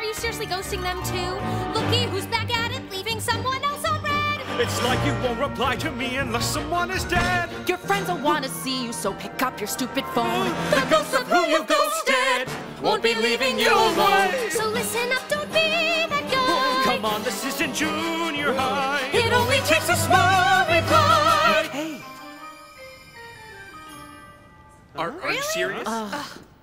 you seriously ghosting them too? Looky who's back at it, leaving someone else on red. It's like you won't reply to me unless someone is dead. Your friends will want to see you, so pick up your stupid phone. The ghost of whom you ghosted won't be leaving you alone. So listen up, don't be that guy. Come on, this isn't junior high. It only takes a small reply. Hey. Are you serious?